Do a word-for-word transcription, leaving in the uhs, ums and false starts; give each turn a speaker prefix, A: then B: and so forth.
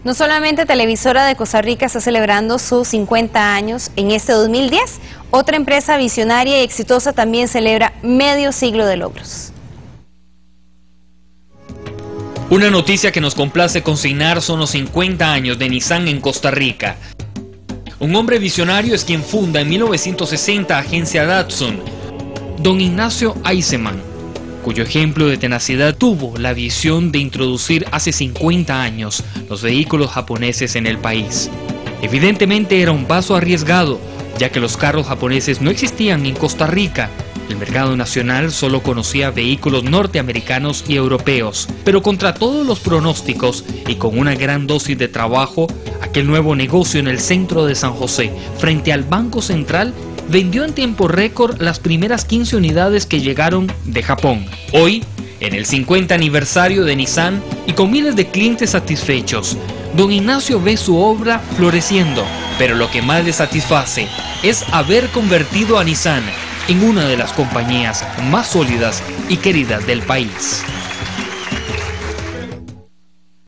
A: No solamente Televisora de Costa Rica está celebrando sus cincuenta años en este dos mil diez, otra empresa visionaria y exitosa también celebra medio siglo de logros.
B: Una noticia que nos complace consignar son los cincuenta años de Nissan en Costa Rica. Un hombre visionario es quien funda en mil novecientos sesenta Agencia Datsun, don Ignacio Eisenman, cuyo ejemplo de tenacidad tuvo la visión de introducir hace cincuenta años los vehículos japoneses en el país. Evidentemente era un paso arriesgado, ya que los carros japoneses no existían en Costa Rica. El mercado nacional solo conocía vehículos norteamericanos y europeos, pero contra todos los pronósticos y con una gran dosis de trabajo, aquel nuevo negocio en el centro de San José, frente al Banco Central, vendió en tiempo récord las primeras quince unidades que llegaron de Japón. Hoy, en el cincuenta aniversario de Nissan y con miles de clientes satisfechos, don Ignacio ve su obra floreciendo, pero lo que más le satisface es haber convertido a Nissan en una de las compañías más sólidas y queridas del país.